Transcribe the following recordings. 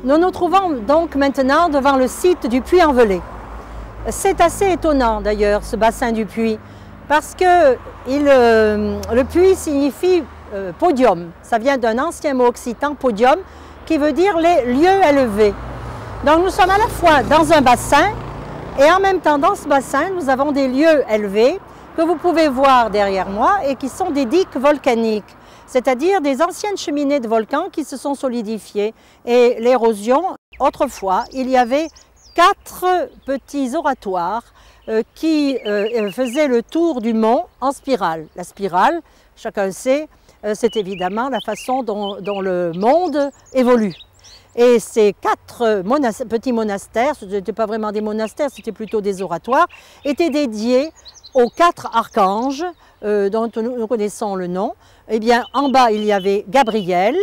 Nous nous trouvons donc maintenant devant le site du Puy-en-Velay. C'est assez étonnant d'ailleurs, ce bassin du Puy, parce que le Puy signifie podium. Ça vient d'un ancien mot occitan, podium, qui veut dire les lieux élevés. Donc nous sommes à la fois dans un bassin et en même temps dans ce bassin, nous avons des lieux élevés que vous pouvez voir derrière moi et qui sont des digues volcaniques, c'est-à-dire des anciennes cheminées de volcans qui se sont solidifiées. Et l'érosion, autrefois, il y avait 4 petits oratoires qui faisaient le tour du mont en spirale. La spirale, chacun sait, c'est évidemment la façon dont le monde évolue. Et ces 4 petits monastères, ce n'étaient pas vraiment des monastères, c'était plutôt des oratoires, étaient dédiés aux 4 archanges dont nous connaissons le nom. Eh bien, en bas, il y avait Gabriel.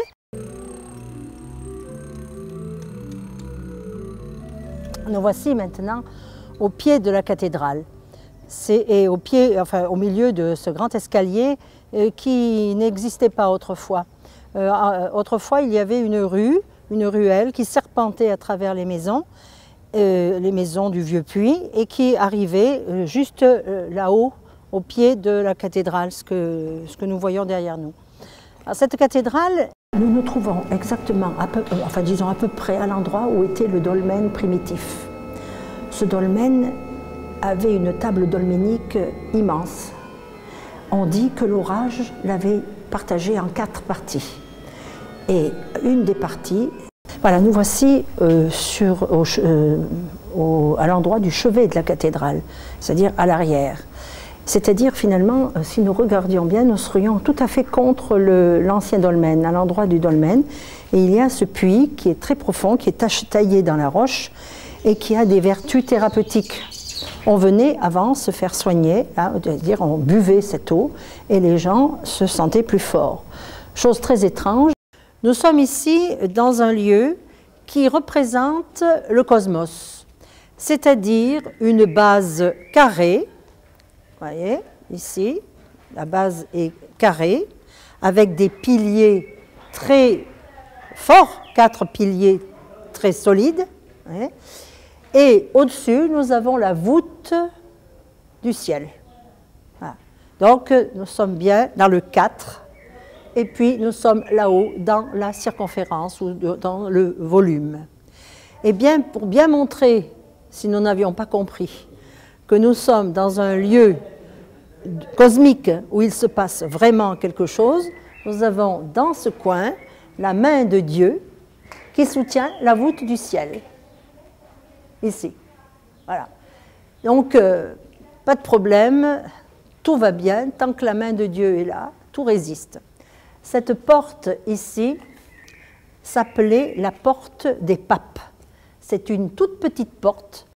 Nous voici maintenant au pied de la cathédrale. Et au milieu de ce grand escalier qui n'existait pas autrefois. Autrefois, il y avait une ruelle qui serpentait à travers les maisons du Vieux Puy, et qui arrivait juste là-haut, au pied de la cathédrale, ce que nous voyons derrière nous. Alors, cette cathédrale, nous nous trouvons exactement, à peu près à l'endroit où était le dolmen primitif. Ce dolmen avait une table dolménique immense. On dit que l'orage l'avait partagé en 4 parties. Et une des parties, voilà, nous voici à l'endroit du chevet de la cathédrale, c'est-à-dire à l'arrière. C'est-à-dire, finalement, si nous regardions bien, nous serions tout à fait contre l'ancien dolmen, à l'endroit du dolmen. Et il y a ce puits qui est très profond, qui est taillé dans la roche et qui a des vertus thérapeutiques. On venait avant se faire soigner, c'est-à-dire on buvait cette eau et les gens se sentaient plus forts. Chose très étrange. Nous sommes ici dans un lieu qui représente le cosmos, c'est-à-dire une base carrée. Vous voyez, ici, la base est carrée, avec des piliers très forts, 4 piliers très solides. Vous voyez, et au-dessus, nous avons la voûte du ciel. Voilà. Donc, nous sommes bien dans le 4, et puis nous sommes là-haut, dans la circonférence ou dans le volume. Eh bien, pour bien montrer, si nous n'avions pas compris, que nous sommes dans un lieu cosmique où il se passe vraiment quelque chose, nous avons dans ce coin la main de Dieu qui soutient la voûte du ciel. Ici. Voilà. Donc, pas de problème, tout va bien, tant que la main de Dieu est là, tout résiste. Cette porte ici s'appelait la porte des papes. C'est une toute petite porte